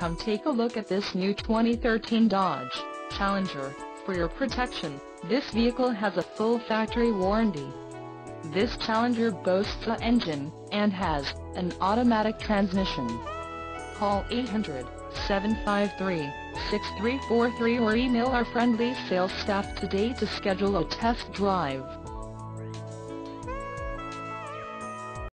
Come take a look at this new 2013 Dodge Challenger. For your protection, this vehicle has a full factory warranty. This Challenger boasts an engine, and has an automatic transmission. Call 800-753-6343 or email our friendly sales staff today to schedule a test drive.